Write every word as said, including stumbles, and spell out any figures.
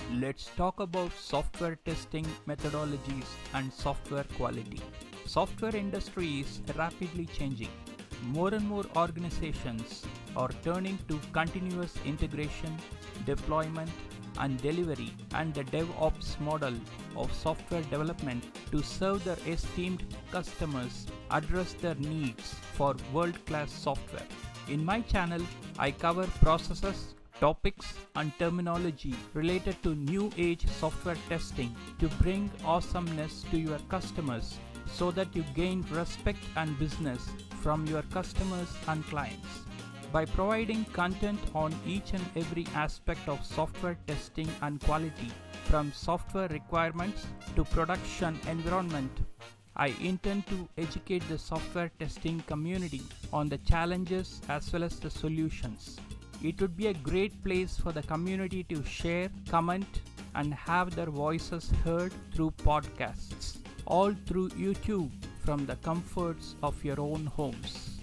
let's talk about software testing methodologies and software quality. Software industry is rapidly changing. More and more organizations are turning to continuous integration, deployment, and delivery and the DevOps model of software development to serve their esteemed customers, address their needs for world-class software. In my channel, I cover processes, topics, and terminology related to new age software testing to bring awesomeness to your customers so that you gain respect and business from your customers and clients. By providing content on each and every aspect of software testing and quality, from software requirements to production environment, I intend to educate the software testing community on the challenges as well as the solutions. It would be a great place for the community to share, comment, and have their voices heard through podcasts, all through YouTube from the comforts of your own homes.